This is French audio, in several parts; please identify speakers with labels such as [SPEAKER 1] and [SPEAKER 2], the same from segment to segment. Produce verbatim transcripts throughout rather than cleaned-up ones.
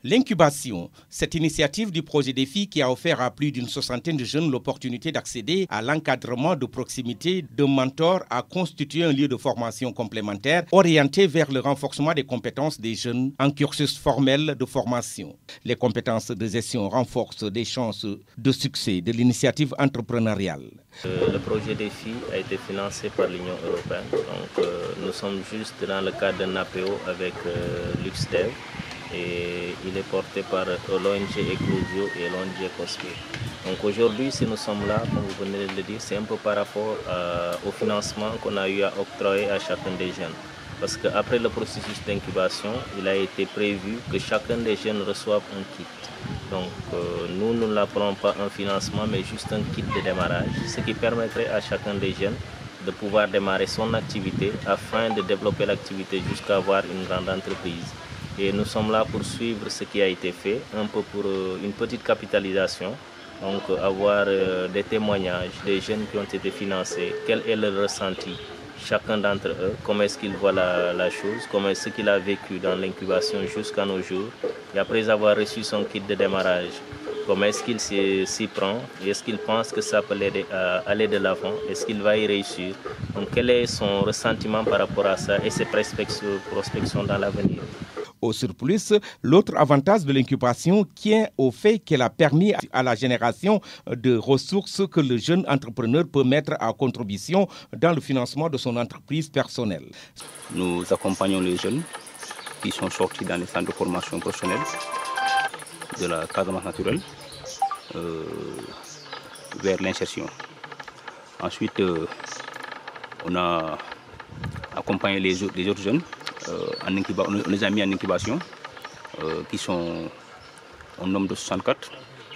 [SPEAKER 1] L'incubation, cette initiative du projet Défi qui a offert à plus d'une soixantaine de jeunes l'opportunité d'accéder à l'encadrement de proximité de mentors, a constitué un lieu de formation complémentaire orienté vers le renforcement des compétences des jeunes en cursus formel de formation. Les compétences de gestion renforcent des chances de succès de l'initiative entrepreneuriale.
[SPEAKER 2] Euh, le projet Défi a été financé par l'Union européenne. Donc, euh, nous sommes juste dans le cadre d'un A P O avec euh, LuxDev. Et il est porté par l'O N G Eclosio et l'O N G Cospe. Donc aujourd'hui, si nous sommes là, comme vous venez de le dire, c'est un peu par rapport euh, au financement qu'on a eu à octroyer à chacun des jeunes. Parce qu'après le processus d'incubation, il a été prévu que chacun des jeunes reçoive un kit. Donc euh, nous, nous n'appelons pas un financement, mais juste un kit de démarrage, ce qui permettrait à chacun des jeunes de pouvoir démarrer son activité afin de développer l'activité jusqu'à avoir une grande entreprise. Et nous sommes là pour suivre ce qui a été fait, un peu pour euh, une petite capitalisation, donc euh, avoir euh, des témoignages des jeunes qui ont été financés, quel est le ressenti, chacun d'entre eux, comment est-ce qu'il voit la, la chose, comment est-ce qu'il a vécu dans l'incubation jusqu'à nos jours, et après avoir reçu son kit de démarrage, comment est-ce qu'il s'y prend, est-ce qu'il pense que ça peut l'aider à aller de l'avant, est-ce qu'il va y réussir, donc quel est son ressentiment par rapport à ça et ses prospections dans l'avenir.
[SPEAKER 1] Au surplus, l'autre avantage de l'incubation tient au fait qu'elle a permis à la génération de ressources que le jeune entrepreneur peut mettre à contribution dans le financement de son entreprise personnelle.
[SPEAKER 3] Nous accompagnons les jeunes qui sont sortis dans les centres de formation professionnelle de la Casamance naturelle euh, vers l'insertion. Ensuite, euh, on a accompagné les, les autres jeunes. Euh, en incuba, on les a mis en incubation, euh, qui sont au nombre de soixante-quatre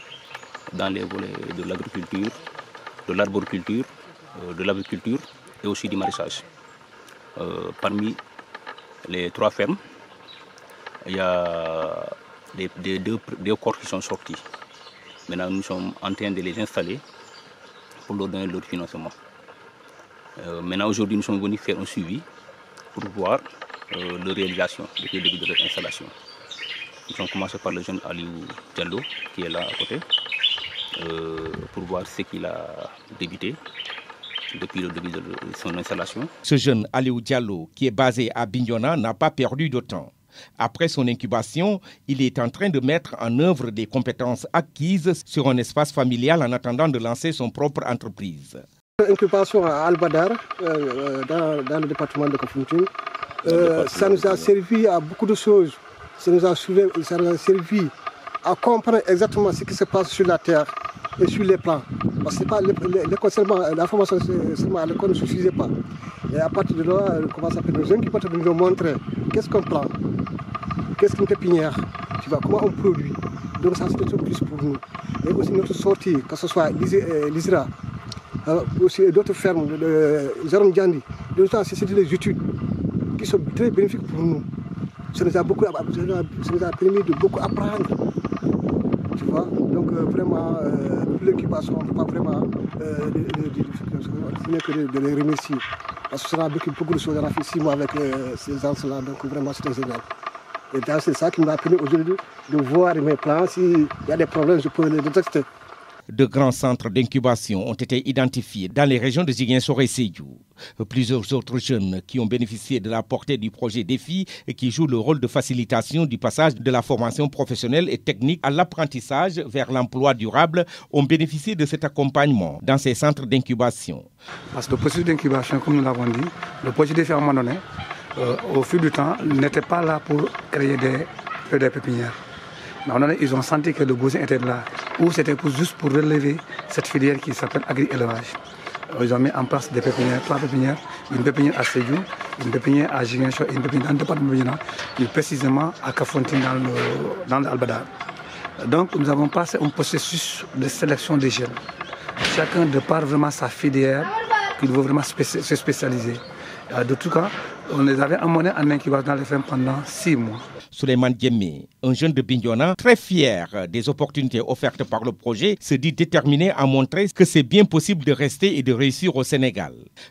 [SPEAKER 3] dans les volets de l'agriculture, de l'arboriculture, euh, de l'agriculture et aussi du maraîchage. Euh, parmi les trois fermes, il y a des, des, deux, deux corps qui sont sortis. Maintenant, nous sommes en train de les installer pour leur donner leur financement. Euh, maintenant, aujourd'hui, nous sommes venus faire un suivi pour voir Euh, de réalisation depuis le début de leur installation. Nous avons commencé par le jeune Aliou Diallo qui est là à côté euh, pour voir ce qu'il a débuté depuis le début de son installation.
[SPEAKER 1] Ce jeune Aliou Diallo qui est basé à Bignona n'a pas perdu de temps. Après son incubation, il est en train de mettre en œuvre des compétences acquises sur un espace familial en attendant de lancer son propre entreprise.
[SPEAKER 4] Incubation à Al-Badar, euh, dans, dans le département de Kafountine. Euh, ça nous a servi à beaucoup de choses. Ça nous a, soulevé, ça nous a servi à comprendre exactement ce qui se passe sur la terre et sur les plans. Parce que pas, les, les, seulement, la formation seulement à l'école ne suffisait pas. Et à partir de là, on commence à faire nos incubateurs nous ont montré qu'est-ce qu'on plante, qu'est-ce qu'une pépinière, tu vois, comment on produit. Donc ça c'était tout plus pour nous. Et aussi notre sortie, que ce soit l'ISRA, euh, aussi d'autres fermes, le Jérôme Diandi, c'est des études qui sont très bénéfiques pour nous. Ça nous a, beaucoup, ça nous a permis de beaucoup apprendre. Tu vois, donc euh, vraiment, euh, l'incubation, on ne peut pas vraiment euh, de, de, de, de, de les remercier. Parce que ça a beaucoup, beaucoup de choses. On a fait six mois avec euh, ces gens-là, donc vraiment c'était génial. Et c'est ça qui m'a permis aujourd'hui de voir mes plans. S'il y a des problèmes, je peux les détecter.
[SPEAKER 1] De grands centres d'incubation ont été identifiés dans les régions de Ziguinchor et Sédhiou. Plusieurs autres jeunes qui ont bénéficié de la portée du projet Défi et qui jouent le rôle de facilitation du passage de la formation professionnelle et technique à l'apprentissage vers l'emploi durable ont bénéficié de cet accompagnement dans ces centres d'incubation.
[SPEAKER 5] Parce que le processus d'incubation, comme nous l'avons dit, le projet Défi à un moment donné, euh, au fil du temps, n'était pas là pour créer des, des pépinières. Ils ont senti que le besoin était là, ou c'était pour, juste pour relever cette filière qui s'appelle agri-élevage. Ils ont mis en place des pépinières, trois pépinières, une pépinière à Sédhiou, une pépinière à Ziguinchor et une pépinière dans le département de Bignona, et précisément à Kafountine dans le, dans l'Al-Badar. Donc nous avons passé un processus de sélection des jeunes. Chacun de par vraiment sa filière, qu'il veut vraiment spéci se spécialiser. De tout cas, on les avait emmenés en incubation dans les fermes pendant six mois.
[SPEAKER 1] Souleymane Diémé, un jeune de Bignona, très fier des opportunités offertes par le projet, se dit déterminé à montrer que c'est bien possible de rester et de réussir au Sénégal.
[SPEAKER 6] Je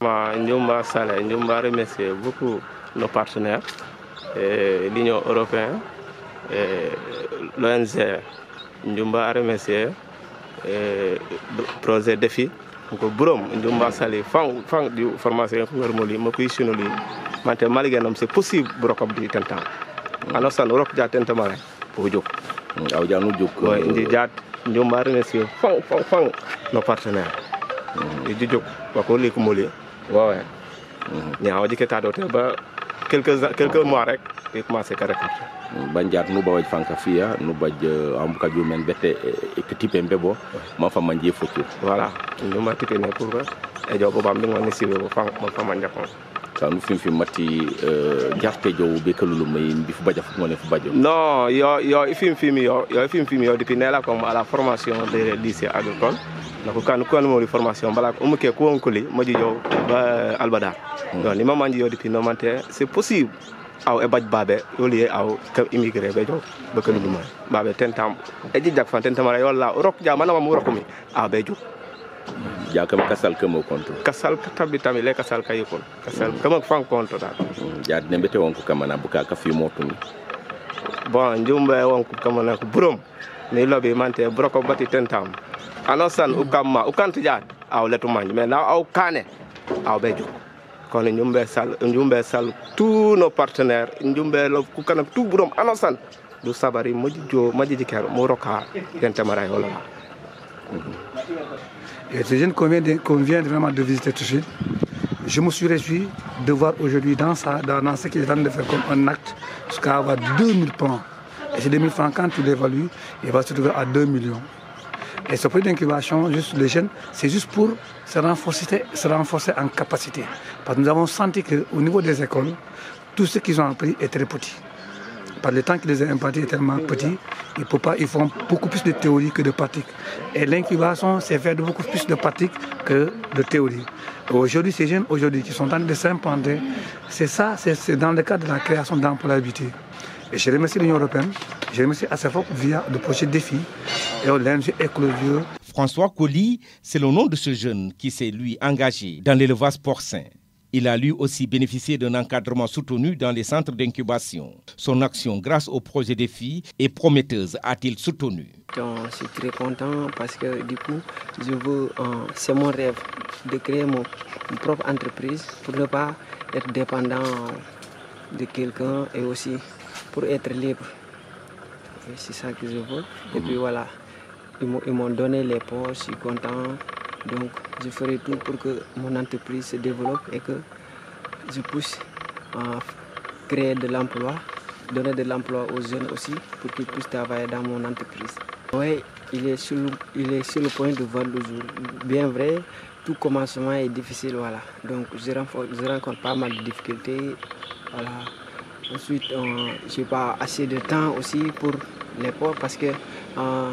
[SPEAKER 6] remercie beaucoup nos partenaires, l'Union européenne,
[SPEAKER 2] l'O N G Njumba a remercié le projet défi ko burom Njumba sali fang fang di formation ko ngormoli mako yishinoli mante maligenam c'est possible brokop di tentam ano san rok ja tentamare pour jok
[SPEAKER 6] aw janu jok
[SPEAKER 2] ko indi jat Njumba remercié fang fang fang nos partenaires di jok ko li ko moli wawe ñaaw diketa do te ba quelques quelques mois rek et commencer à récolter.
[SPEAKER 6] Banjar nous bawaj fanka fia nous baj ambuka ju men bete e type mbebo ma fa manje futur.
[SPEAKER 2] Voilà, nous ma type ne pour e jobo bam bi ngoni siwe bo fang ma fa manja ko.
[SPEAKER 6] Sa nu fim fim mati jarte jo be kalulu may bi fu baja fu ngone fu bajo.
[SPEAKER 2] Non, yo yo fim fim yo yo fim fim yo depuis nela comme à la formation des lycées agricoles. Donc quand nous avons une formation bala ko umke ko on ko li mo jo ba albadar. Donc li ma manji yo depuis no mante c'est possible. Aw e baj babe yoli aw ka immigré be jo be ko dum babe tentam e di jak fan tentam ra yolla rok ja manama mu rokumi aw be jo
[SPEAKER 6] ja kam kasal kam konto
[SPEAKER 2] kasal tabi tami le kasal kay kon kasal kam fan konto da
[SPEAKER 6] ja ne bete won ko kamana buka ka fi motumi
[SPEAKER 2] bon njumbe won ko kamana ko burom ne lobe mante broko bati tentam anosan u kamma u kantu ja aw letu manji mais na aw kane aw be jo kon Njumbe sal Njumbe sal tous nos partenaires Njumbe lo ku kanam tout burom anosan du sabari moji jo maji diker mo roka yente maray wala.
[SPEAKER 5] Et ces jeunes qu'on vient, de, qu'on vient vraiment de visiter tout de suite, je me suis réjoui de voir aujourd'hui dans ça, dans, dans ce qu'ils viennent de faire comme un acte, jusqu'à avoir deux mille francs. Et ces deux mille francs, quand tu l'évalues, il va se trouver à deux millions. Et ce projet d'incubation, juste les jeunes, c'est juste pour se renforcer, se renforcer en capacité. Parce que nous avons senti qu'au niveau des écoles, tout ce qu'ils ont appris est très petit. Par le temps qu'ils les ont impartis est tellement petit, ils, peut pas, ils font beaucoup plus de théorie que de pratique. Et l'incubation, c'est faire beaucoup plus de pratique que de théorie. Aujourd'hui, ces jeunes aujourd'hui qui sont en train de s'implanter, c'est ça, c'est dans le cadre de la création d'employabilité. Et je remercie l'Union européenne, je remercie A S E F O P via le projet Défi et l'O N G Éclosieux.
[SPEAKER 1] François Colli, c'est le nom de ce jeune qui s'est lui engagé dans l'élevage porcin. Il a lui aussi bénéficié d'un encadrement soutenu dans les centres d'incubation. Son action grâce au projet Défi est prometteuse, a-t-il soutenu.
[SPEAKER 7] Je suis très content parce que du coup, je veux, euh, c'est mon rêve de créer mon, mon propre entreprise pour ne pas être dépendant de quelqu'un et aussi pour être libre. C'est ça que je veux. Et puis voilà, ils m'ont donné les postes, je suis content. Donc je ferai tout pour que mon entreprise se développe et que je puisse euh, créer de l'emploi, donner de l'emploi aux jeunes aussi pour qu'ils puissent travailler dans mon entreprise. Oui, il est sur le, il est sur le point de voir le jour. Bien vrai, tout commencement est difficile, voilà. Donc je rencontre, je rencontre pas mal de difficultés, voilà. Ensuite, euh, je n'ai pas assez de temps aussi pour les porcs parce que euh,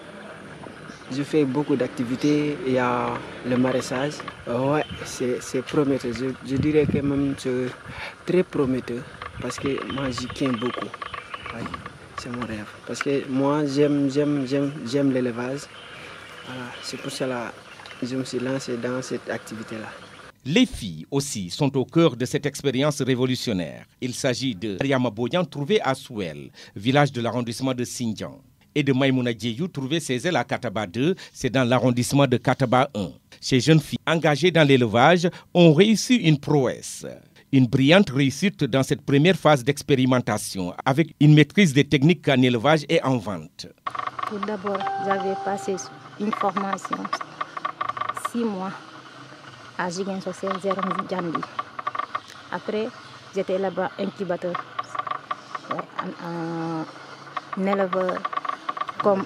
[SPEAKER 7] je fais beaucoup d'activités. Il y a le maraîchage. Euh, ouais, c'est prometteur. Je, je dirais que même c'est très prometteur parce que moi j'y tiens beaucoup. Ouais, c'est mon rêve. Parce que moi j'aime j'aime j'aime j'aime l'élevage. Voilà, c'est pour cela que je me suis lancé dans cette activité-là.
[SPEAKER 1] Les filles aussi sont au cœur de cette expérience révolutionnaire. Il s'agit de Mariama Bodian, trouvée à Souel, village de l'arrondissement de Sindian, et de Maïmouna Djeyou, trouvée chez elle à Kataba deux, c'est dans l'arrondissement de Kataba un. Ces jeunes filles engagées dans l'élevage ont réussi une prouesse. Une brillante réussite dans cette première phase d'expérimentation, avec une maîtrise des techniques en élevage et en vente.
[SPEAKER 8] Tout d'abord, j'avais passé une formation, six mois. À Jigen Social Zéro Djandi. Après, j'étais là-bas incubateur, ouais, un, un éleveur comme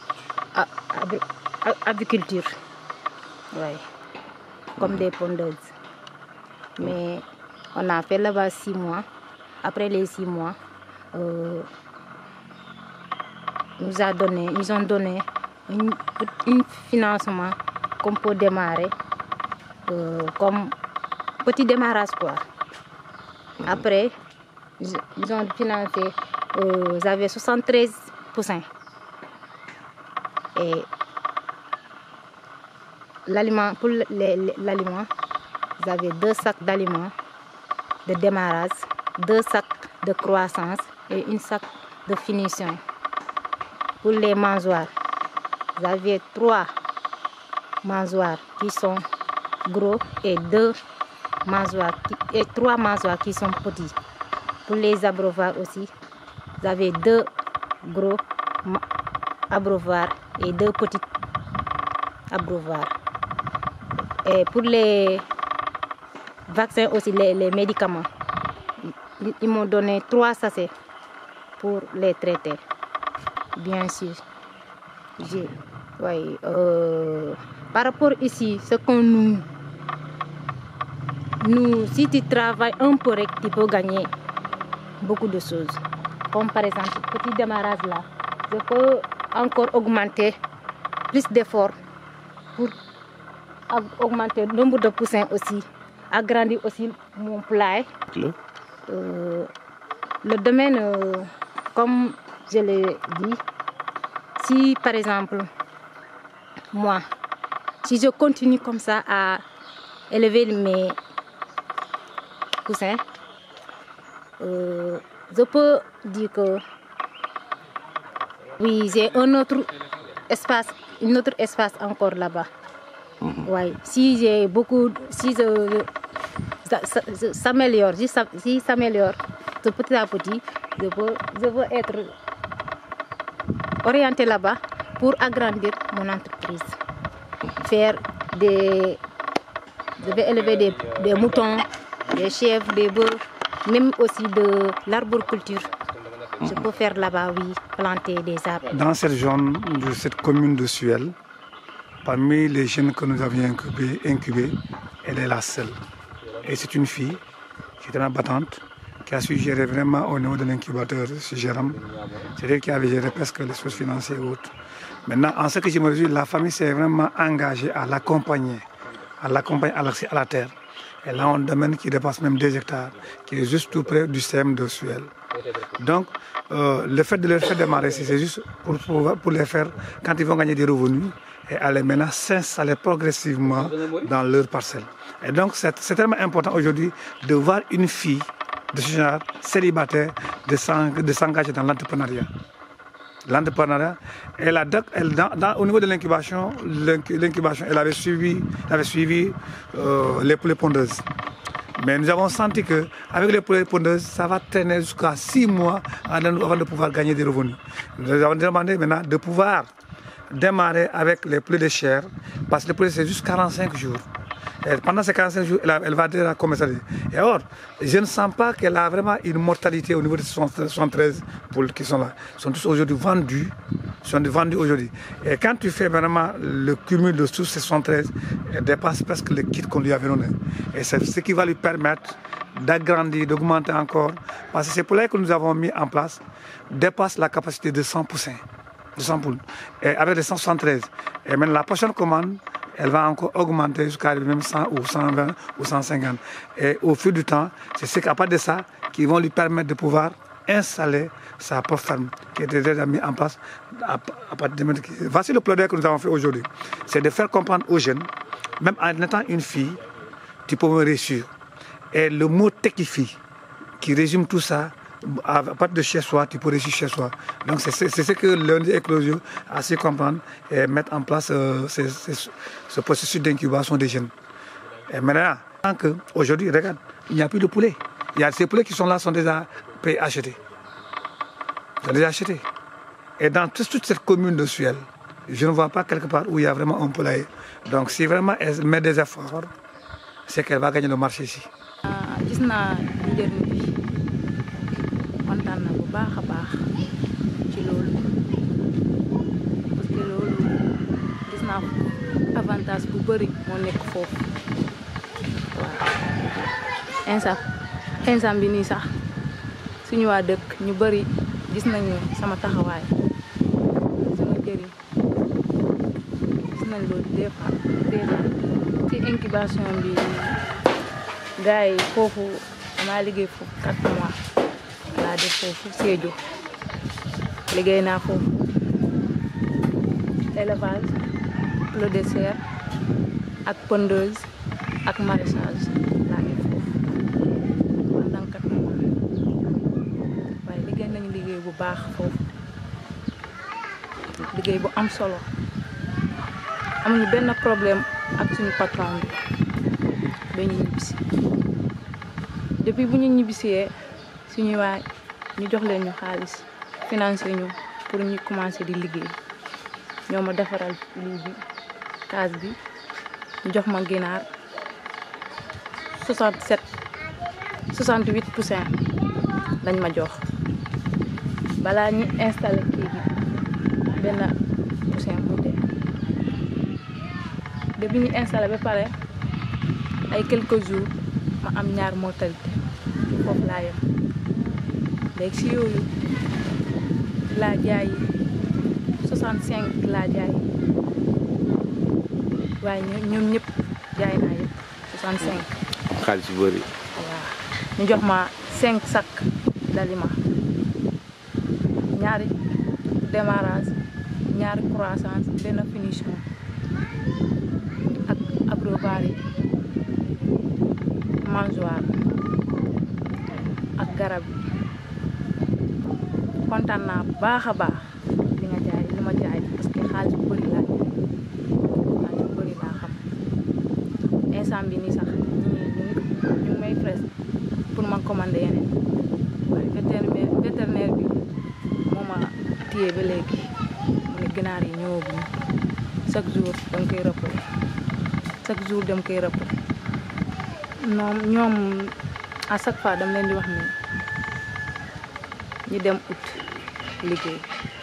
[SPEAKER 8] aviculture, ouais, comme des pondeuses. Mais on a fait là-bas six mois. Après les six mois, euh, nous, a donné, nous ont donné un financement qu'on peut démarrer. Euh, comme petit démarrage quoi. Après, ils ont financé, euh, j'avais soixante-treize pour cent. Et l'aliment, pour l'aliment, j'avais deux sacs d'aliments de démarrage, deux sacs de croissance et une sac de finition. pour les mangeoires, vous avez trois mangeoires qui sont gros et deux mangeoires qui, et trois mangeoires qui sont petits. Pour les abreuvoirs aussi, vous avez deux gros abreuvoirs et deux petits abreuvoirs. Et pour les vaccins aussi, les, les médicaments, ils, ils m'ont donné trois sachets pour les traiter. Bien sûr. J'ai, ouais, euh, par rapport ici, ce qu'on nous, nous, si tu travailles un peu, tu peux gagner beaucoup de choses. Comme par exemple, petit démarrage là, je peux encore augmenter plus d'efforts pour augmenter le nombre de poussins aussi, agrandir aussi mon poulailler. Euh, le domaine, euh, comme je l'ai dit, si par exemple, moi, si je continue comme ça à élever mes poussins, euh, je peux dire que oui, j'ai un autre espace, un autre espace encore là-bas. Mm-hmm. Ouais. Si j'ai beaucoup, si je, ça, ça, ça s'améliore, si ça si s'améliore de petit à petit, je veux, je veux être orienté là-bas pour agrandir mon entreprise. Faire des, je vais élever des, des moutons, des chèvres, des bœufs, même aussi de l'arboriculture. Je peux faire là-bas, oui, planter des arbres.
[SPEAKER 5] Dans cette zone de cette commune de Suel, parmi les jeunes que nous avions incubés, incubés, elle est la seule. Et c'est une fille qui est très battante, qui a su gérer vraiment au niveau de l'incubateur chez Jérôme. C'est elle qui avait géré presque les choses financières et autres. Maintenant, en ce que je me dis, la famille s'est vraiment engagée à l'accompagner, à l'accompagner à l'accès à la terre. Et là, on a un domaine qui dépasse même deux hectares, qui est juste tout près du C M de Suel. Donc, euh, le fait de les faire démarrer, c'est juste pour, pour, pour les faire, quand ils vont gagner des revenus, et aller maintenant s'installer progressivement dans leur parcelle. Et donc, c'est tellement important aujourd'hui de voir une fille de ce genre, célibataire, de s'engager dans l'entrepreneuriat. L'entrepreneuriat, elle a, elle, dans, dans, au niveau de l'incubation, l'incubation, elle avait suivi, elle avait suivi euh, les poulets pondeuses. Mais nous avons senti qu'avec les poulets pondeuses, ça va traîner jusqu'à six mois avant de pouvoir gagner des revenus. Nous avons demandé maintenant de pouvoir démarrer avec les poulets de chair, parce que les poulets c'est juste quarante-cinq jours. Et pendant ces quarante-cinq jours, elle, a, elle va déjà commercialiser. Et or, je ne sens pas qu'elle a vraiment une mortalité au niveau de soixante-treize poules qui sont là. Ils sont tous aujourd'hui vendus. sont vendus aujourd'hui. Et quand tu fais vraiment le cumul de tous ces soixante-treize, elle dépasse presque le kit qu'on lui avait donné. Et c'est ce qui va lui permettre d'agrandir, d'augmenter encore. Parce que ces poulets que nous avons mis en place dépassent la capacité de cent poussins, de cent poules, et avec les cent soixante-treize. Et maintenant la prochaine commande, elle va encore augmenter jusqu'à même cent ou cent vingt ou cent cinquante. Et au fil du temps, c'est ce qu'à part de ça qui vont lui permettre de pouvoir installer sa propre ferme qui est déjà mise en place. À, à partir de... Voici le plaidoyer que nous avons fait aujourd'hui. C'est de faire comprendre aux jeunes, même en étant une fille, tu peux me réussir. Et le mot techifi qui résume tout ça, à partir de chez soi, tu peux réussir chez soi. Donc c'est ce que l'O N G Éclosion a su comprendre et mettre en place euh, ce, ce, ce processus d'incubation des jeunes. Et maintenant, aujourd'hui, regarde, il n'y a plus de poulets. Il y a ces poulets qui sont là, sont déjà préachetés. Ils sont déjà achetés. Et dans toute, toute cette commune de Suel, je ne vois pas quelque part où il y a vraiment un poulailler. Donc si vraiment elle met des efforts, c'est qu'elle va gagner le marché ici.
[SPEAKER 9] kontaan na bu baax a baax ci loolu parce que loolu gis naa avantage bu bëri moo nekk foofu waaw instant instant bi nii sax suñu waa dëkk ñu bëri gis nañu sama taxawaay sama jëriñ gis nañ loolu des fois déjà ci incubation bi gars yi foofu damaa liggéey foofu quatre mois laa def foofu Sédhiou liggéey naa foofu élevage le dessert ak pondeuse ak maraîchage laa def foofu pendant quatre mois waaye liggéey nañu liggéey bu baax foofu liggéey bu am solo amuñu benn problème ak suñu patron bi ba ñu ñibbisi depuis bu ñu ñibbisee suñuy waay ñu jox leen ñu xaalis financé ñu pour ñu commencer di liggéey ñoo ma defaral lii bi case bi ñu jox ma ginaar soixante-sept soixante-huit poussins lañ ma jox balaa ñu installé kii bi benn poussin mu dee depuis ñu installé ba pare ay quelques jours ma am ñaar mortalité foofu laa yem léegi si yooyu laa jaay soixante-cinq laa jaay waaye ñoom ñëpp jaay naa yëpp soixante-cinq.
[SPEAKER 6] xaalis bu bëri.
[SPEAKER 9] waaw ñu jox ma cinq sacs d'aliments ñaari démarrage ñaari croissance benn finition ak abreuvoir mangeoire ak garab yi kontaan naa baax a baax li nga jaay li ma jaay parce que xaalis bu bëri laa xaalis bu bëri laa xam instant bi nii sax ñu ñu may presse pour ma commander yeneen waaye vétérinaire vétérinaire bi moo ma téye ba léegi mu ne ginaar yi ñëwaguñu chaque jour dama koy rëppale chaque jour dama koy rëppale non ñoom à chaque fois dama leen di wax ni ñi dem ut liggéey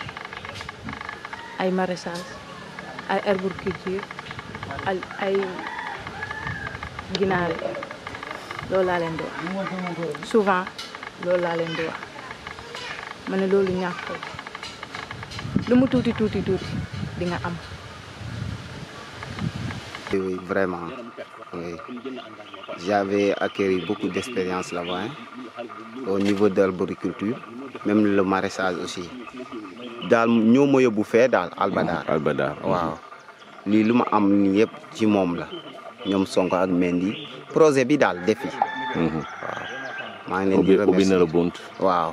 [SPEAKER 9] ay maraîchage ay arboriculture ay ay ginaar loolu laa leen di wax souvent loolu laa leen di wax ma ne loolu ñàkk lu mu tuuti tuuti tuuti di nga am.
[SPEAKER 10] Oui, vraiment. Oui. J'avais acquis beaucoup d'expérience là-bas, hein, au niveau de l'arboriculture, même le maraîchage aussi. Daal ñoo ma yóbbu fee daal Albadar.
[SPEAKER 6] Albadar
[SPEAKER 10] waaw lii lu ma am nii yëpp ci moom la ñoom Sonko ak Mendy projet bi daal defi. waaw maa ngi leen di remercier
[SPEAKER 6] ubbi na la bunt.
[SPEAKER 10] waaw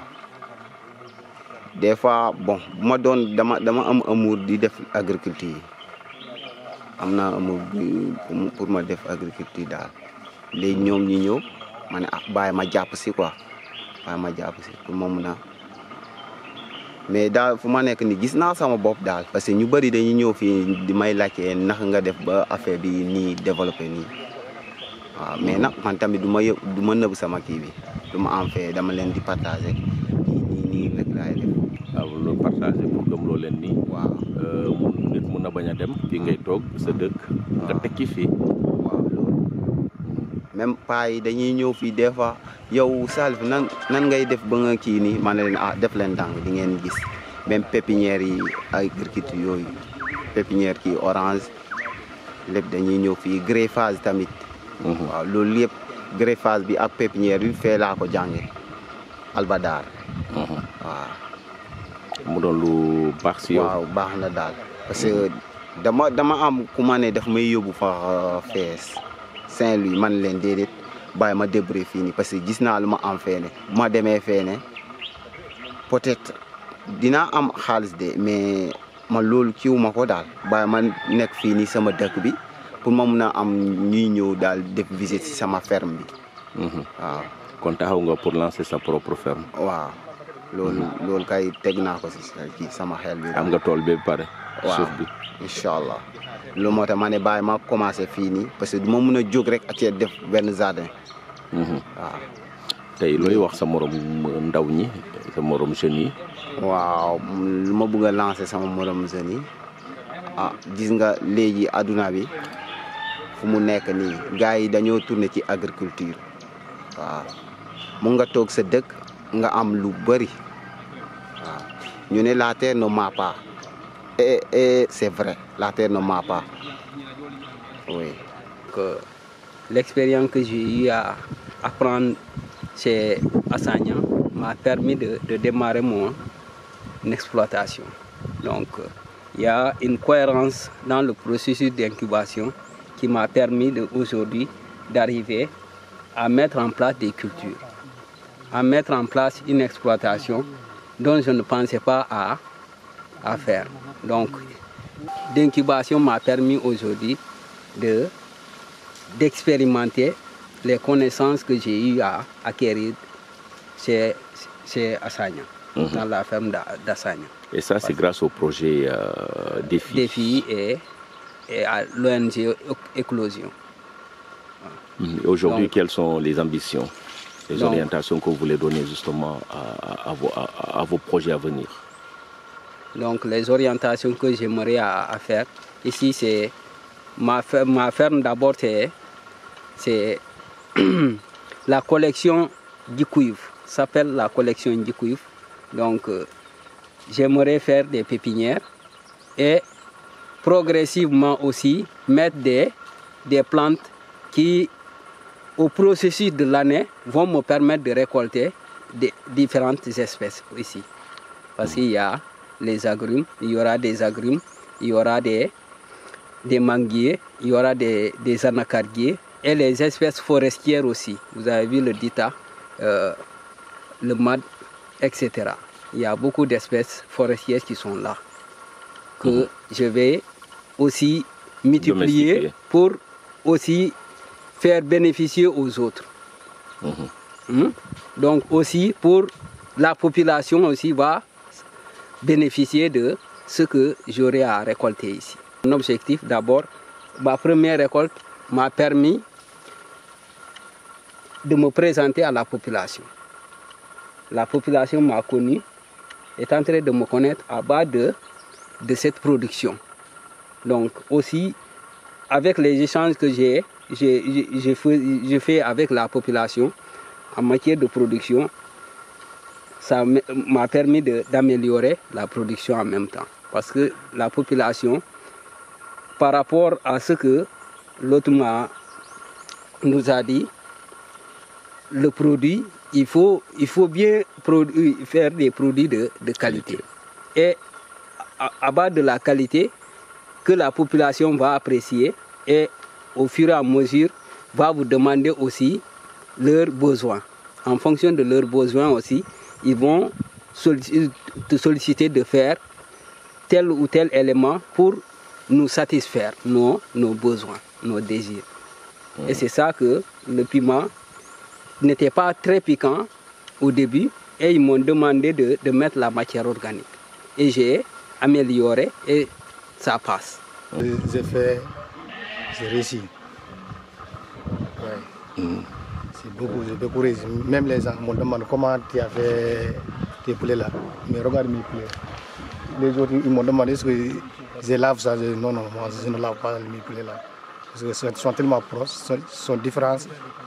[SPEAKER 10] des fois bon bu ma doon dama dama am amour di def agriculture am naa amour pour ma def agriculture daal léegi ñoom ñi ñëw ma ne ah bàyyi ma jàpp si quoi bàyyi ma jàpp si pour ma mun a mais daal fu ma nekk ni gis naa sama bopp daal parce que ñu bëri dañuy ñëw fii di may laajte naka nga def ba affaire bi nii développé nii waaw mais nag man tamit du ma yë du ma nëbb sama kii bi du ma am fee dama leen di partagé nii nii rek laay def.
[SPEAKER 6] waaw loolu partagé pour gëm loo leen nii.
[SPEAKER 10] waaw
[SPEAKER 6] nit mun na bañ a dem fii ngay toog sa dëkk. nga tekki fii.
[SPEAKER 10] waaw loolu même paa yi dañuy ñëw fii des fois yow Salif nan nan ngay def ba nga kii nii ma ne leen ah def leen dàng di ngeen gis même pépinière yi ay agriculture yooyu pépinière kii orange lépp dañuy ñëw fii greffage tamit. waaw loolu yëpp greffage bi ak pépinière bi fee laa ko jànge Albadar. waaw.
[SPEAKER 6] mu doon lu baax si yow.
[SPEAKER 10] waaw baax na daal parce que dama dama am ku ma ne daf may yóbbu fa fees Saint-Louis man leen déedéet bàyyi ma débrouiller fii nii parce que gis naa lu ma am feene bu ma demee feene peut-être dinaa am xaalis de mais man loolu kiiwu ma ko daal bàyyi ma nekk fii nii sama dëkk bi pour ma mun a am ñuy ñëw daal def visite si sama ferme bi. waaw
[SPEAKER 6] kon taxaw nga pour lancer sa propre ferme.
[SPEAKER 10] waaw loolu loolu kay teg naa ko si kii sama xel bi.
[SPEAKER 6] am nga tool bi ba pare. suuf bi
[SPEAKER 10] incha allah. loolu moo tax ma ne bàyyi ma commencé fii nii parce que du ma mun a jóg rek ak def benn jardin. waaw.
[SPEAKER 6] tey looy wax sa morom ndaw ñi sa morom jeunes yi.
[SPEAKER 10] waaw lu ma bëgg a lancer sama morom jeunes yi ah gis nga léegi adduna bi fu mu nekk nii gars yi dañoo tourné ci agriculture waaw mun nga toog sa dëkk nga am lu bëri waaw ñu ne la terre ne ment pas et et c'est vrai la terre ne ment pas oui.
[SPEAKER 11] que l'expérience que j'ai eu à apprendre chez Assagnan m'a permis de, de démarrer mon exploitation. Donc, il y a une cohérence dans le processus d'incubation qui m'a permis de, aujourd'hui d'arriver à mettre en place des cultures, à mettre en place une exploitation dont je ne pensais pas à, à faire. Donc, l'incubation m'a permis aujourd'hui de, d'expérimenter les connaissances que j'ai eu à acquérir chez, chez Assagna, mmh. dans la ferme d'Assagna.
[SPEAKER 6] Et ça, c'est grâce au projet euh, Défi.
[SPEAKER 11] Défi et, et à l'O N G Éclosion.
[SPEAKER 6] Mmh. Aujourd'hui, quelles sont les ambitions, les
[SPEAKER 11] donc,
[SPEAKER 6] orientations que vous voulez donner justement à, à, vos, à, à vos projets à venir?
[SPEAKER 11] Donc, les orientations que j'aimerais à, à faire ici, c'est ma ferme, ma ferme d'abord, c'est la collection du cuivre. Ça s'appelle la collection du cuivre. Donc, euh, j'aimerais faire des pépinières et progressivement aussi mettre des, des plantes qui, au processus de l'année, vont me permettre de récolter des différentes espèces ici. Parce qu'il y a les agrumes, il y aura des agrumes, il y aura des, des manguiers, il y aura des, des anacardiers et les espèces forestières aussi. Vous avez vu le dita, euh, le mad, et cetera. Il y a beaucoup d'espèces forestières qui sont là, que mmh. je vais aussi multiplier pour aussi faire bénéficier aux autres. Mmh. Mmh. Donc aussi pour la population aussi va bénéficier de ce que j'aurai à récolter ici. Mon objectif d'abord, ma première récolte m'a permis de me présenter à la population. La population m'a connu, est en train de me connaître à bas de, de cette production. Donc aussi, avec les échanges que j'ai j'ai fait, fait avec la population en matière de production, ça m'a permis d'améliorer la production en même temps. Parce que la population, par rapport à ce que l'autre nous a dit, le produit, il faut, il faut bien faire des produits de, de qualité. Et à, à bas de la qualité que la population va apprécier et au fur et à mesure va vous demander aussi leurs besoins. En fonction de leurs besoins aussi, ils vont te solliciter de faire tel ou tel élément pour nous satisfaire nos, nos besoins, nos désirs. Mmh. Et c'est ça que le piment n'était pas très piquant au début et ils m'ont demandé de, de mettre la matière organique. Et j'ai amélioré et ça passe.
[SPEAKER 12] Les effets, j'ai réussi. Ouais. Mmh. C'est beaucoup, j'ai beaucoup réussi. Même les gens m'ont demandé comment tu as fait tes poulets là. Mais regarde mes poulets. Les autres, ils m'ont demandé est-ce que je lave ça. Je, non, non, moi, je ne lave pas mes poulets là. Parce qu'ils sont tellement proches, sont, sont différents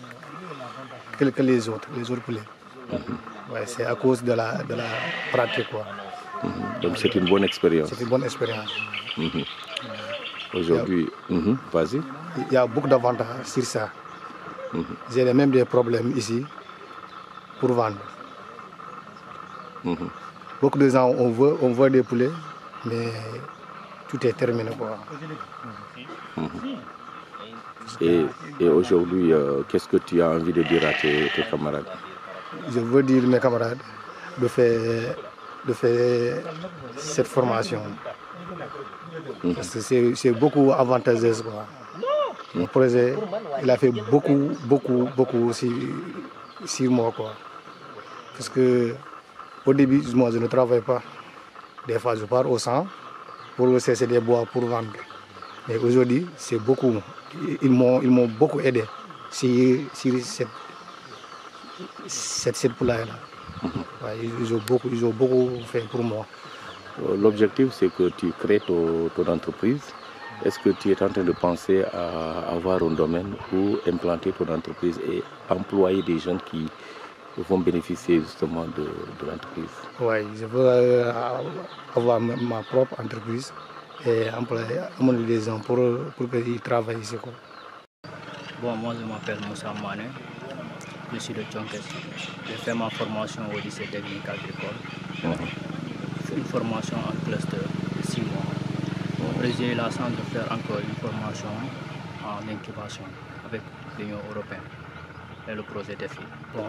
[SPEAKER 12] que, que les autres, les autres poulets. Mmh. Ouais, c'est à cause de la, de la pratique, quoi.
[SPEAKER 6] Mmh. Donc c'est une bonne expérience.
[SPEAKER 12] C'est une bonne expérience.
[SPEAKER 6] Mmh. Aujourd'hui, mmh. vas-y.
[SPEAKER 12] Il y a beaucoup d'avantages sur ça. Mmh. J'ai même des problèmes ici pour vendre. Mmh. Beaucoup de gens, on veut, on veut des poulets, mais tout est terminé, quoi.
[SPEAKER 6] Mmh. Et, et aujourd'hui, euh, qu'est-ce que tu as envie de dire à tes, tes camarades?
[SPEAKER 12] Je veux dire à mes camarades de faire, de faire cette formation. Mmh. Parce que c'est beaucoup avantageux, quoi. Mon projet, il a fait beaucoup, beaucoup, beaucoup sur, sur moi, quoi. Parce que au début, moi, je ne travaille pas. Des fois, je pars au champ pour cesser des bois pour vendre. Mais aujourd'hui, c'est beaucoup. Ils m'ont, ils m'ont beaucoup aidé sur, sur cette, cette, cette poulaille-là. Mm-hmm. Ouais, ils, ont beaucoup, ils ont beaucoup fait pour moi.
[SPEAKER 6] L'objectif, c'est que tu crées ton, ton entreprise. Est-ce que tu es en train de penser à avoir un domaine où implanter ton entreprise et employer des jeunes qui vont bénéficier justement de, de l'entreprise?
[SPEAKER 12] Oui, je veux euh, avoir ma, ma propre entreprise et employer des gens pour, pour qu'ils travaillent ici, quoi.
[SPEAKER 13] Bon, moi je m'appelle Moussa Mané, je suis de Tchonkes. J'ai fait ma formation au lycée technique agricole. Mmh. Une formation en cluster de six mois. Après, j'ai eu la chance de faire encore une formation en incubation avec l'Union européenne et le projet Défi. Bon,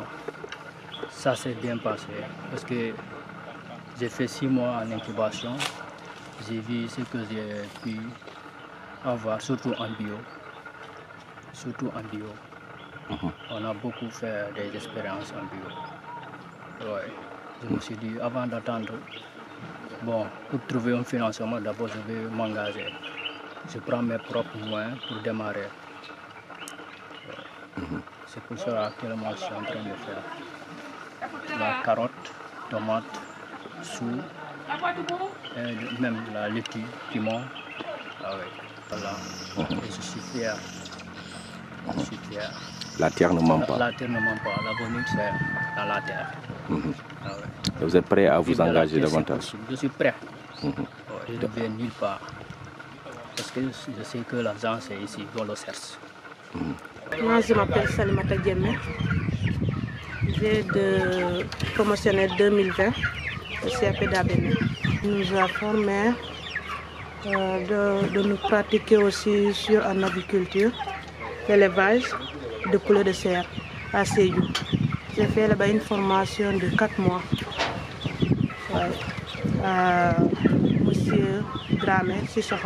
[SPEAKER 13] ça s'est bien passé parce que j'ai fait six mois en incubation j'ai vu ce que j'ai pu avoir, surtout en bio. Surtout en bio. Uh-huh. On a beaucoup fait des expériences en bio. Ouais. Je me suis dit, avant d'attendre, bon, pour trouver un financement, d'abord je vais m'engager. Je prends mes propres moyens pour démarrer. Ouais. Uh-huh. C'est pour ça actuellement je suis en train de faire la carotte, tomate, chou, et même la laitue, piment. Ah ouais. Voilà. Uh-huh. Et je suis fier. Je suis fier.
[SPEAKER 6] La terre ne ment pas.
[SPEAKER 13] La, la terre ne ment pas. L'avenir, c'est dans la terre.
[SPEAKER 6] Uh-huh.
[SPEAKER 13] Ah ouais.
[SPEAKER 6] Et vous êtes prêt à vous
[SPEAKER 13] Puis
[SPEAKER 6] engager
[SPEAKER 13] terre,
[SPEAKER 6] davantage?
[SPEAKER 13] Je suis prêt.
[SPEAKER 6] Uh-huh.
[SPEAKER 13] Ouais, je ne vais nulle part. Parce que je sais que l'argent, c'est ici, on le cherche.
[SPEAKER 14] Uh-huh. Moi, je m'appelle Salimata Diémé. J'ai de promotionnel deux mille vingt au C A P d'Abéné. Il nous a formés euh, de, de nous pratiquer aussi sur en aviculture, l'élevage de poulet de serre à Sédhiou. J'ai fait là-bas une formation de quatre mois. Ouais. À Monsieur Dramé, Sissoko.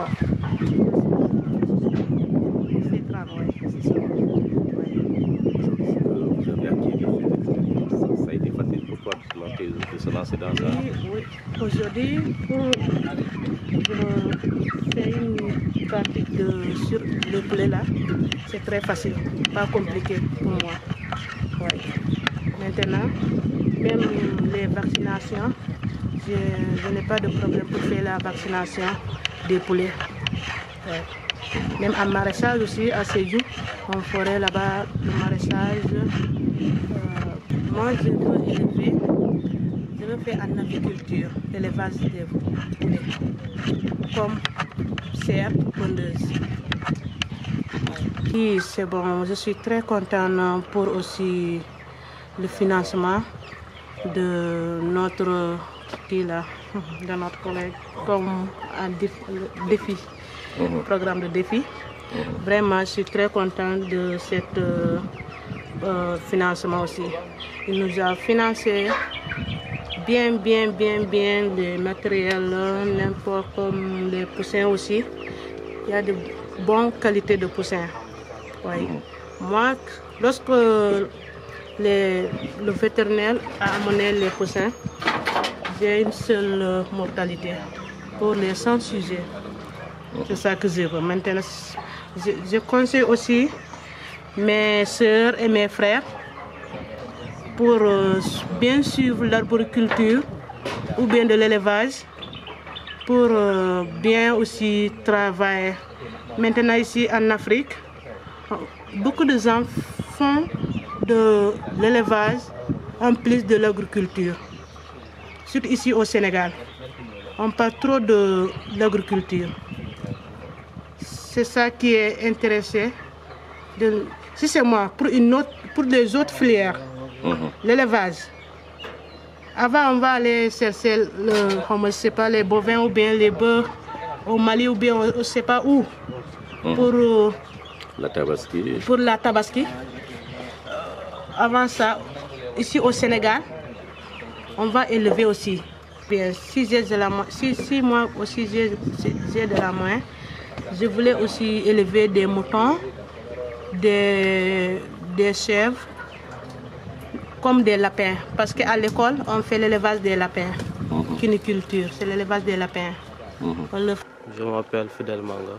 [SPEAKER 6] De se lancer dans ça.
[SPEAKER 14] Oui, oui. Aujourd'hui, pour, pour faire une pratique de, sur le poulet là, c'est très facile, pas compliqué pour moi. Ouais. Maintenant, même les vaccinations, je, je n'ai pas de problème pour faire la vaccination des poulets. Ouais. Même en maraîchage aussi, à Sédhiou, on ferait là-bas le maraîchage. Euh, moi, je veux élever. Je veux faire en aviculture, l'élevage des poulets, comme serre pondeuse. Oui, c'est bon, je suis très contente pour aussi le financement de notre, là, de notre collègue, comme un défi, le programme de défi. Vraiment, je suis très contente de ce euh, financement aussi. Il nous a financé bien, bien, bien, bien les matériels, n'importe comme les poussins aussi. Il y a de bonnes qualités de poussins. Oui. Mmh. Moi, lorsque les, le vétérinaire a amené les poussins, j'ai une seule mortalité pour les cent sujets. C'est ça que je veux. Maintenant, je, je conseille aussi mes soeurs et mes frères pour euh, bien suivre l'arboriculture ou bien de l'élevage, pour euh, bien aussi travailler. Maintenant ici en Afrique, beaucoup de gens font de l'élevage en plus de l'agriculture. Surtout ici au Sénégal, on parle trop de l'agriculture. C'est ça qui est intéressé. De, si c'est moi, pour, une autre, pour les autres filières, mmh. l'élevage. Avant, on va aller chercher le, je sais pas, les bovins ou bien les bœufs au Mali ou bien on ne sait pas où. Mmh. Pour, euh,
[SPEAKER 6] la tabaski.
[SPEAKER 14] Pour la tabaski. Avant ça, ici au Sénégal, on va élever aussi. Bien, si, j'ai de la, si, si moi aussi j'ai de la main, je voulais aussi élever des moutons, des, des chèvres, comme des lapins. Parce qu'à l'école, on fait l'élevage des lapins. Mmh. Cuniculture, c'est l'élevage des lapins. Mmh. Le...
[SPEAKER 2] Je m'appelle Fidel Manga,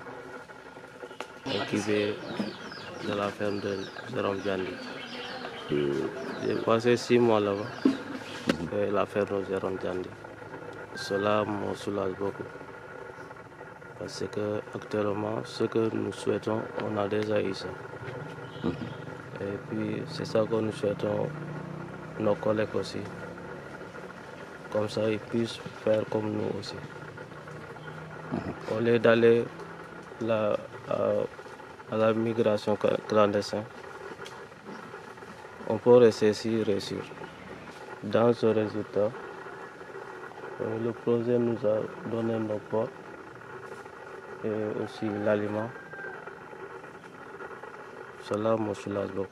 [SPEAKER 2] équipier de la ferme de Jérôme Djandi. J'ai passé six mois là-bas, et la ferme de Jérôme Djandi. Cela me soulage beaucoup. Parce que actuellement, ce que nous souhaitons, on a déjà eu ça. Mmh. Et puis, c'est ça que nous souhaitons nos collègues aussi. Comme ça, ils puissent faire comme nous aussi. Mmh. Au lieu d'aller à, à la migration clandestine, on peut rester ici réussir. Dans ce résultat, le projet nous a donné nos ports et aussi l'aliment. Cela me soulage beaucoup.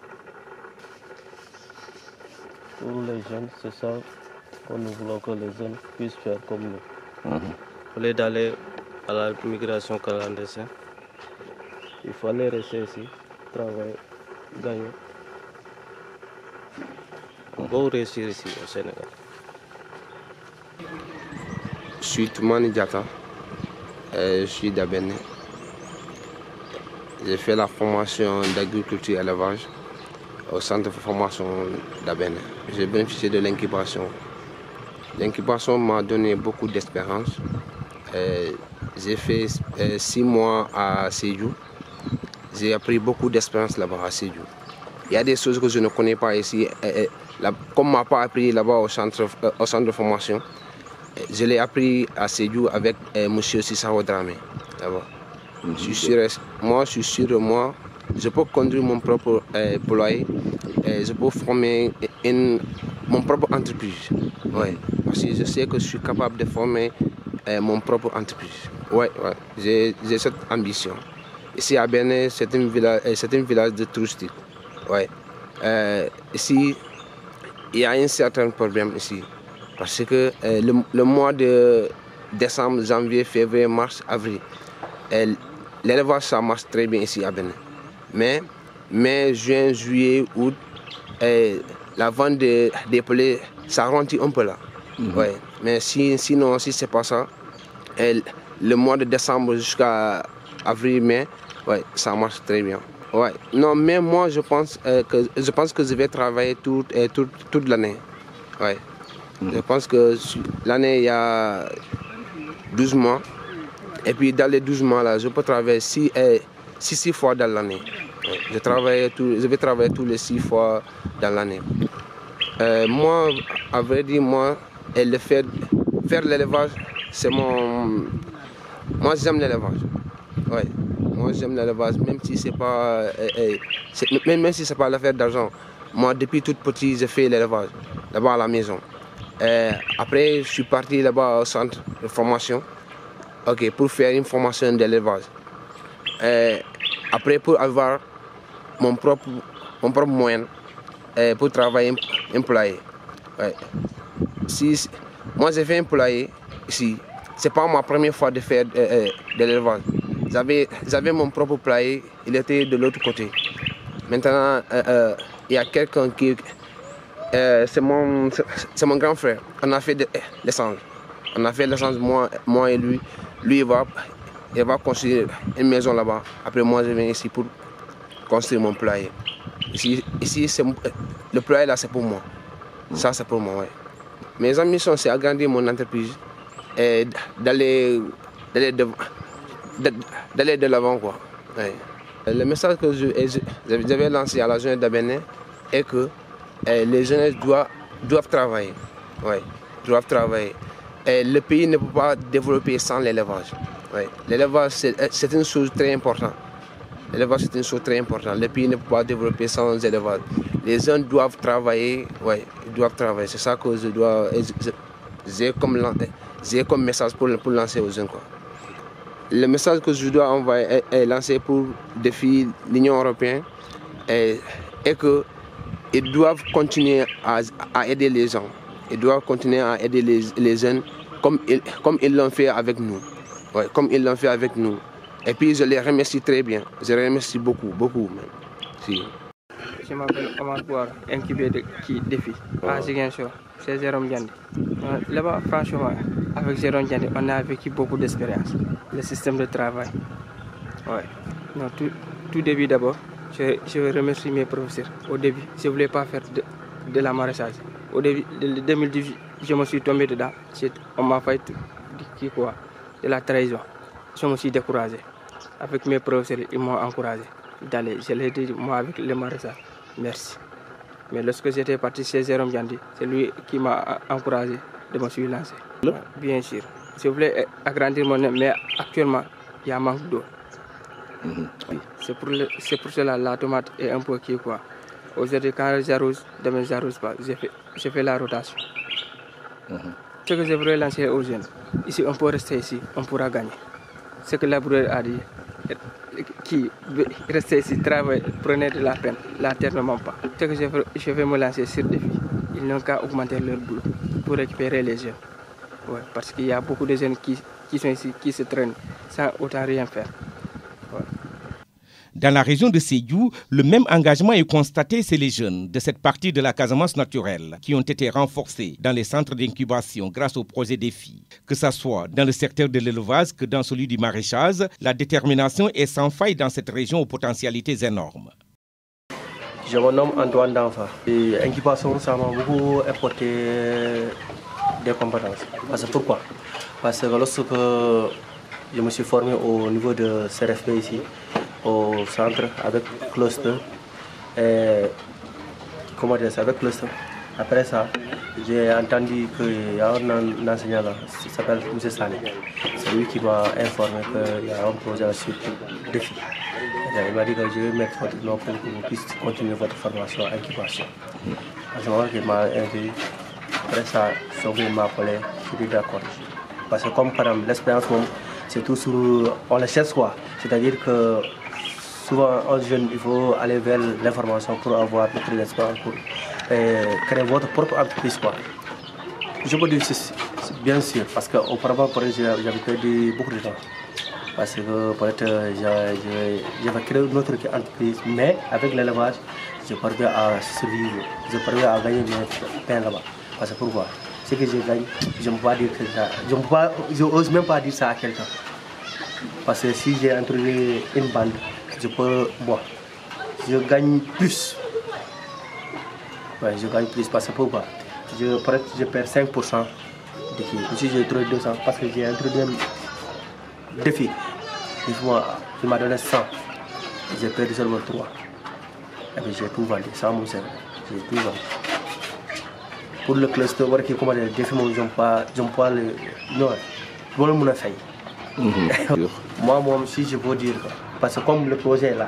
[SPEAKER 2] Pour les jeunes, c'est ça que nous voulons que les jeunes puissent faire comme nous. Mmh. Au lieu d'aller à la migration clandestine. Il fallait rester ici, travailler, gagner. On peut réussir ici au Sénégal.
[SPEAKER 15] Je suis Toumani Diatta, je suis d'Abéné. J'ai fait la formation d'agriculture et élevage au centre de formation d'Abéné. J'ai bénéficié de l'incubation. L'incubation m'a donné beaucoup d'expérience. J'ai fait six mois à Sédhiou. J'ai appris beaucoup d'expérience là-bas à Sédhiou. Il y a des choses que je ne connais pas ici. Comme on ne m'a pas appris là-bas au centre, au centre de formation, je l'ai appris à Sédhiou avec M. Sissao Dramé. Je suis sûr, moi, je suis sûr de moi. Je peux conduire mon propre euh, poulailler. Et je peux former une, mon propre entreprise. Ouais. Parce que je sais que je suis capable de former euh, mon propre entreprise. Ouais, ouais. J'ai cette ambition. Ici à Bénin, c'est un village, c'est un village de touristique. Ouais. Euh, ici, il y a un certain problème ici. Parce que euh, le, le mois de décembre, janvier, février, mars, avril, l'élevage ça marche très bien ici à Bénin. Mais mai, juin, juillet, août, euh, la vente des de poulets, ça ralentit un peu là. Mm-hmm. Ouais. Mais si, sinon, si c'est pas ça, euh, le mois de décembre jusqu'à avril, mai, ouais, ça marche très bien. Ouais. Non, mais moi, je pense, euh, que, je pense que je vais travailler tout, euh, tout, toute l'année. Ouais. Mm-hmm. Je pense que l'année, il y a douze mois. Et puis dans les douze mois là, je peux travailler six, euh, six, six fois dans l'année. Je, je vais travailler tous les six fois dans l'année. Euh, moi, à vrai dire, moi, et le fait, faire l'élevage, c'est mon... Moi, j'aime l'élevage. Ouais. Moi, j'aime l'élevage, même si c'est pas... Euh, euh, même, même si c'est pas l'affaire d'argent. Moi, depuis tout petit, j'ai fait l'élevage, là-bas à la maison. Euh, après, je suis parti là-bas au centre de formation. Ok, pour faire une formation d'élevage. Euh, après, pour avoir mon propre, mon propre moyen euh, pour travailler employé. Ouais. Si, moi, j'ai fait un poulailler ici. Ce n'est pas ma première fois de faire euh, de l'élevage. J'avais mon propre poulailler, il était de l'autre côté. Maintenant, il euh, euh, y a quelqu'un qui... Euh, c'est mon, mon grand frère. On a fait de l'essence. On a fait l'essence, moi, moi et lui. Lui, il va, il va construire une maison là-bas. Après, moi, je viens ici pour construire mon poulailler. Ici, ici le poulailler, là, c'est pour moi. Ça, c'est pour moi, ouais. Mes ambitions, c'est agrandir mon entreprise et d'aller de, de l'avant, quoi. Ouais. Le message que je, je, je vais lancer à la jeunesse d'Abéné est que eh, les jeunes doivent, doivent travailler. Ouais, doivent travailler. Et le pays ne peut pas développer sans l'élevage. Ouais. L'élevage, c'est une chose très importante. L'élevage, c'est une chose très importante. Le pays ne peut pas développer sans l'élevage. Les jeunes doivent travailler. Ouais, ils doivent travailler. C'est ça que je dois. J'ai comme, comme message pour, pour lancer aux jeunes, quoi. Le message que je dois envoyer est, est lancer pour défier l'Union européenne est, est qu'ils doivent continuer à, à aider les gens. Ils doivent continuer à aider les, les jeunes comme ils comme ils l'ont fait avec nous. Ouais, comme ils l'ont fait avec nous. Et puis je les remercie très bien. Je les remercie beaucoup, beaucoup même. Si.
[SPEAKER 7] Je m'appelle Omar Bouar, incubé de qui défi à Ziguinchor, c'est Jérôme Diandi. Là-bas, franchement, avec Jérôme Diandi, on a vécu beaucoup d'expérience. Le système de travail. Ouais. Non, tout, tout début d'abord, je, je remercie mes professeurs. Au début, je ne voulais pas faire de, de la maraîchage. Au début de deux mille dix-huit, je me suis tombé dedans. On m'a fait de, quoi, de la trahison. Je me suis découragé. Avec mes professeurs, ils m'ont encouragé d'aller. Je l'ai dit, moi, avec le maraîchage. Merci. Mais lorsque j'étais parti chez Jérôme Diandi, c'est lui qui m'a encouragé de me suivre lancer. Ouais, bien sûr. Je voulais agrandir mon nez, mais actuellement, il y a un manque d'eau. Mm-hmm. C'est pour, pour cela la tomate est un peu qui quoi. Aujourd'hui, quand j'arrose, demain j'arrose pas. J'ai fait, fait la rotation. Mm-hmm. Ce que je voudrais lancer aux jeunes, ici on peut rester ici, on pourra gagner. Ce que la brûlure a dit, qui restez ici, travaillez, prenez de la peine, la terre ne ment pas. Ce que je vais, je vais me lancer sur défi, ils n'ont qu'à augmenter leur boulot pour récupérer les jeunes. Ouais, parce qu'il y a beaucoup de jeunes qui, qui, sont ici, qui se traînent sans autant rien faire. Voilà.
[SPEAKER 1] Dans la région de Sédhiou, le même engagement est constaté chez les jeunes de cette partie de la Casamance naturelle qui ont été renforcés dans les centres d'incubation grâce au projet Défi. Que ce soit dans le secteur de l'élevage que dans celui du maraîchage, la détermination est sans faille dans cette région aux potentialités énormes.
[SPEAKER 16] Je me nomme Antoine Danfa. L'incubation, ça m'a beaucoup apporté des compétences. Parce que pourquoi? Parce que lorsque je me suis formé au niveau de C R F P ici, au centre avec cluster, et comment dire ça, avec cluster. Après ça, j'ai entendu qu'il y a un enseignant là, qui s'appelle M. Sani. C'est lui qui m'a informé qu'il y a un projet sur Défi. Il m'a dit que je vais mettre votre nom pour que vous puissiez continuer votre formation à incubation. À ce moment, il m'a invité. Après ça, il m'a appelé, je suis d'accord. Parce que comme par exemple l'expérience, c'est tout sur, on le cherche quoi. C'est-à-dire que souvent, un jeune, il faut aller vers l'information pour avoir notre expérience, pour euh, créer votre propre entreprise quoi. Je peux dire bien sûr, parce qu'auparavant, j'avais perdu beaucoup de temps. Parce que peut-être j'avais créé notre entreprise, mais avec l'élevage, je parviens à survivre, je parviens à gagner mes pains là-bas. Parce que pourquoi? Ce que je gagne, je ne peux pas dire que ça, je n'ose même pas dire ça à quelqu'un. Parce que si j'ai introduit une bande, je peux boire. Je gagne plus. Ouais, je gagne plus parce que pourquoi? Je, je perds cinq pour cent de qui. Si j'ai introduit deux cents, parce que j'ai introduit un défi. Il m'a donné cent. J'ai perdu seulement trois. Et puis j'ai tout vendu, sans mon cerveau. J'ai tout vendu. Pour le cluster, comment dire, le défi, je n'aime pas, pas le. Non, je ne peux pas. Moi, moi aussi, je veux dire, parce que comme le projet est là,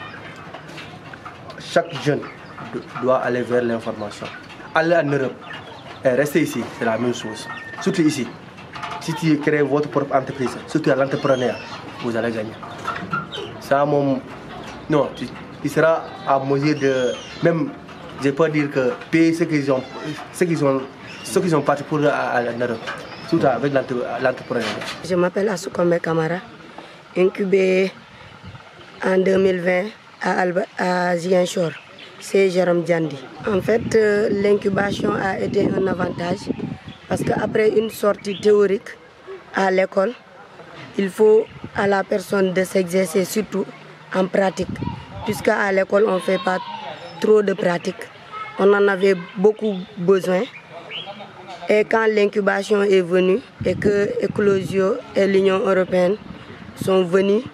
[SPEAKER 16] chaque jeune doit aller vers l'information. Aller en Europe et rester ici, c'est la même chose. Surtout ici. Si tu crées votre propre entreprise, surtout à l'entrepreneuriat, vous allez gagner. Ça, mon, non, tu, tu seras à mesure de, même, je peux dire que payer ce qu'ils ont, ce qu'ils ont, ce qu'ils ont parti pour aller en Europe. Tout avec l'entrepreneuriat.
[SPEAKER 17] Je m'appelle Asukome Kamara, incubé en deux mille vingt à, Alba, à Ziguinchor. C'est Jérôme Djandi. En fait, euh, l'incubation a été un avantage parce qu'après une sortie théorique à l'école, il faut à la personne de s'exercer surtout en pratique. Puisqu'à l'école, on ne fait pas trop de pratique. On en avait beaucoup besoin. Et quand l'incubation est venue et que Eclosio et l'Union européenne sont venus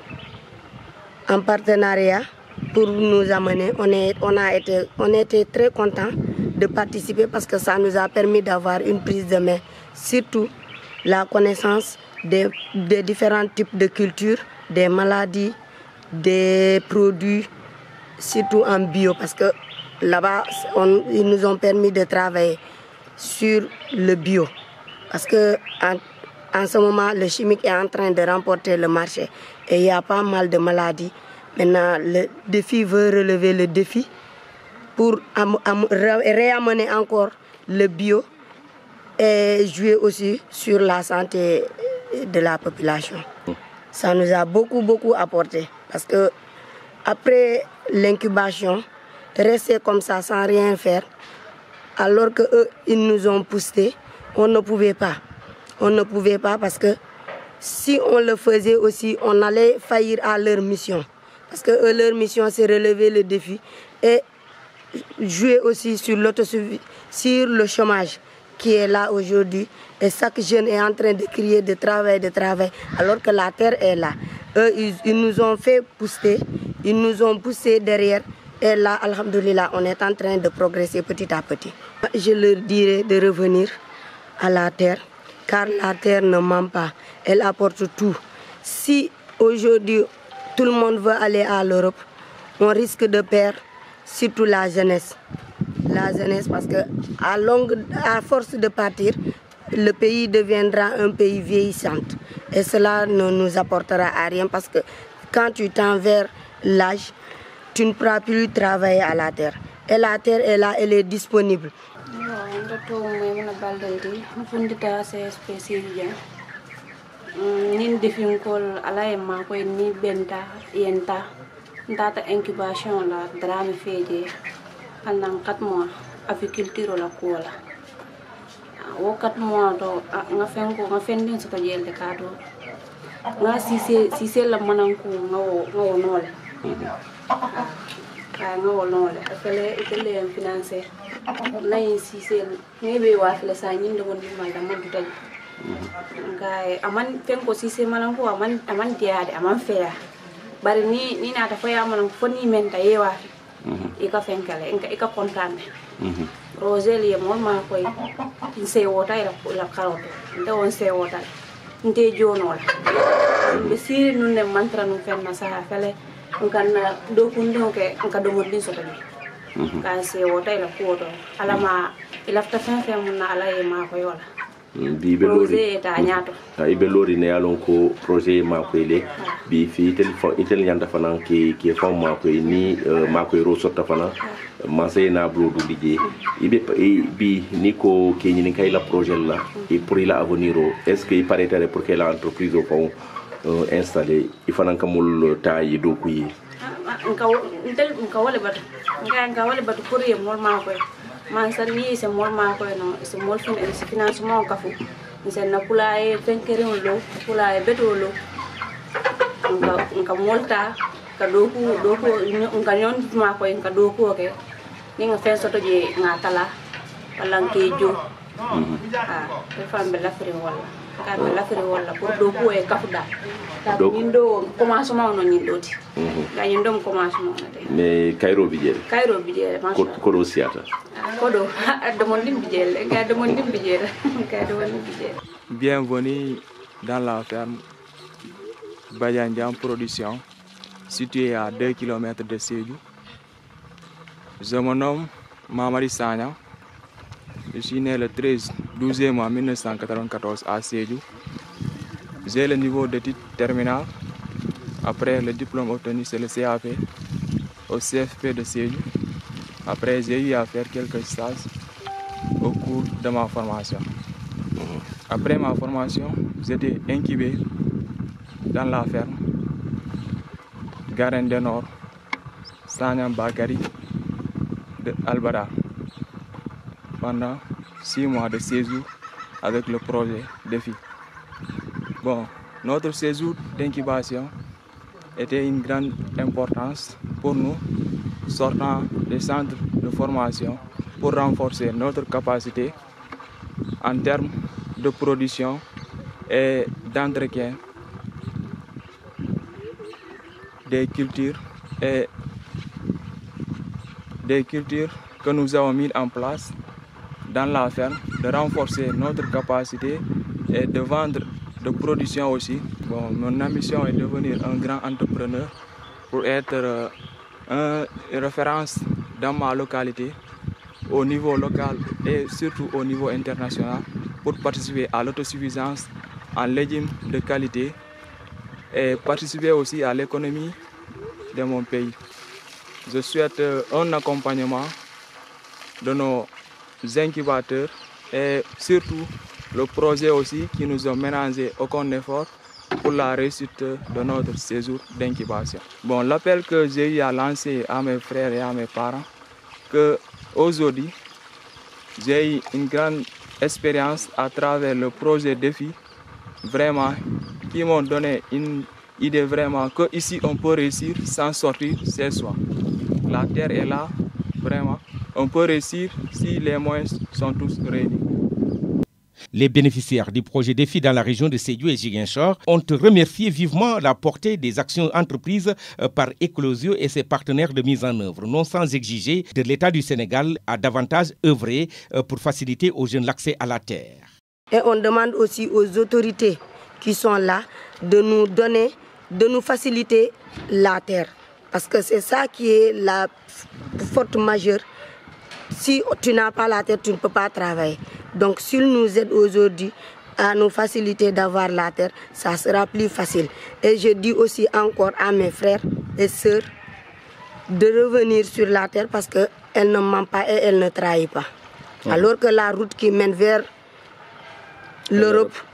[SPEAKER 17] en partenariat pour nous amener, on, est, on, a été, on était très contents de participer parce que ça nous a permis d'avoir une prise de main, surtout la connaissance des, des différents types de cultures, des maladies, des produits, surtout en bio, parce que là-bas, ils nous ont permis de travailler sur le bio. Parce que en, en ce moment, le chimique est en train de remporter le marché et il y a pas mal de maladies. Maintenant, le défi veut relever le défi pour am, am, réamener encore le bio et jouer aussi sur la santé de la population. Ça nous a beaucoup, beaucoup apporté. Parce que après l'incubation, rester comme ça sans rien faire, alors qu'eux, ils nous ont poussé, on ne pouvait pas. On ne pouvait pas parce que si on le faisait aussi, on allait faillir à leur mission. Parce que eux, leur mission, c'est relever le défi et jouer aussi sur l'autosuffisance, sur le chômage qui est là aujourd'hui. Et chaque jeune est en train de crier de travail, de travail, alors que la terre est là. Eux, ils, ils nous ont fait pousser, ils nous ont poussé derrière. Et là, alhamdoulilah, on est en train de progresser petit à petit. Je leur dirais de revenir à la terre, car la terre ne ment pas. Elle apporte tout. Si aujourd'hui, tout le monde veut aller à l'Europe, on risque de perdre surtout la jeunesse. La jeunesse, parce que à, longue, à force de partir, le pays deviendra un pays vieillissant. Et cela ne nous apportera à rien, parce que quand tu tends vers l'âge, tu ne pourras plus travailler à la terre. Et la terre est là, elle est disponible.
[SPEAKER 18] nin defin kol ala e ma ko ni benta yenta ndata incubation la drame feje pendant quatre mois aviculture la kola wo quatre mois to nga fen ko nga fen din ko jelde ka to nga si se si se la manan ko ngawo ngawo nole ka ngawo nole afele itele en financer nay si se ngebe wa fele sa nyin do woni mal da man tutal ngai aman fen ko si se manan ko aman aman diade aman feya bari ni ni na ta foya manan ko ni men ta yewa e ka fen kale en ka e ka kontane Roselie mo ma koy se wota ila la karoto nda on se wota nte jono la be siri nun ne mantra nun fenna sa fele kan do kundo ke ka do modin so tabi ka se wota ila koto ala ma ila fta fen fen mun ala e ma ko yola
[SPEAKER 6] bi be lori
[SPEAKER 18] ta nyato
[SPEAKER 6] ay be lori ne alon ko projet ma ko ile bi fi téléphone itel nyanda fana ki ki fam ma ko ni ma ko ro sotta fana ma sey na blo du liggé ibe bi ni ko ke ni kay la projet la et pour il avenir est ce que il paraît pour que l'entreprise au fond installé il fana kamul tayi do ko yi
[SPEAKER 18] nka ntel nka wala bat nka nka wala bat pour ye mol ma ko man sani se mol ma ko no se mol fin e se financement ka fu se na pula e fenkere lo pula e beto lo nka nka molta ka do ku do ku nka nyon ma ko nka do ku ke ni nga fen soto je ngatala wala nkejo ah e fam be la fere wala ka be la fere wala pour do ku e ka fu da ta nindo commencement no nindo ti ga nindo commencement na te
[SPEAKER 6] mais Cairo bidjel
[SPEAKER 18] Cairo bidjel ma
[SPEAKER 6] ko ko do siata
[SPEAKER 18] kodo de mon dim bidjel ga de mon dim bidjel ga de mon dim bidjel.
[SPEAKER 19] Bienvenue dans la ferme Badiandian Production située à deux kilomètres de Sédhiou. Je me nomme Mamadi Sagna. Je suis né le treize douzième mois mille neuf cent quatre-vingt-quatorze à Sédhiou. J'ai le niveau d'études terminale. Après le diplôme obtenu, c'est le C A P au C F P de Sédhiou. Après, j'ai eu à faire quelques stages au cours de ma formation. Après ma formation, j'étais incubé dans la ferme Garenne du Nord, Sagna Bakary de Albadar pendant six mois de séjour avec le projet Défi. Bon, notre séjour d'incubation était une grande importance pour nous, sortant des centres de formation pour renforcer notre capacité en termes de production et d'entretien des cultures et des cultures que nous avons mis en place dans la ferme, de renforcer notre capacité et de vendre de production aussi. Bon, mon ambition est de devenir un grand entrepreneur pour être euh, une référence dans ma localité au niveau local et surtout au niveau international pour participer à l'autosuffisance en légumes de qualité et participer aussi à l'économie de mon pays. Je souhaite un accompagnement de nos incubateurs et surtout le projet aussi qui nous a ménagé aucun effort pour la réussite de notre séjour d'incubation. Bon, l'appel que j'ai eu à lancer à mes frères et à mes parents, que aujourd'hui j'ai eu une grande expérience à travers le projet Défi, vraiment, qui m'ont donné une idée vraiment que ici on peut réussir sans sortir chez soi. La terre est là, vraiment. On peut réussir si les moyens sont tous réunis.
[SPEAKER 1] Les bénéficiaires du projet Défi dans la région de Sédhiou et Ziguinchor ont remercié vivement la portée des actions entreprises par Eclosio et ses partenaires de mise en œuvre, non sans exiger de l'État du Sénégal à davantage œuvrer pour faciliter aux jeunes l'accès à la terre.
[SPEAKER 17] Et on demande aussi aux autorités qui sont là de nous donner, de nous faciliter la terre. Parce que c'est ça qui est la faute majeure. Si tu n'as pas la terre, tu ne peux pas travailler. Donc s'ils nous aident aujourd'hui à nous faciliter d'avoir la terre, ça sera plus facile. Et je dis aussi encore à mes frères et sœurs de revenir sur la terre parce qu'elle ne ment pas et elle ne trahit pas. Alors que la route qui mène vers l'Europe,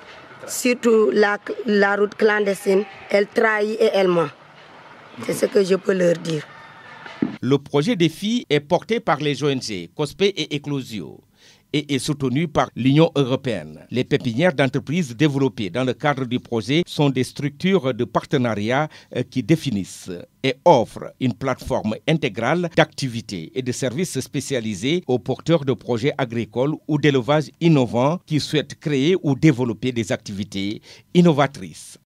[SPEAKER 17] surtout la, la route clandestine, elle trahit et elle ment. C'est ce que je peux leur dire.
[SPEAKER 1] Le projet Défi est porté par les O N G COSPE et Eclosio et est soutenu par l'Union européenne. Les pépinières d'entreprises développées dans le cadre du projet sont des structures de partenariat qui définissent et offrent une plateforme intégrale d'activités et de services spécialisés aux porteurs de projets agricoles ou d'élevage innovants qui souhaitent créer ou développer des activités innovatrices.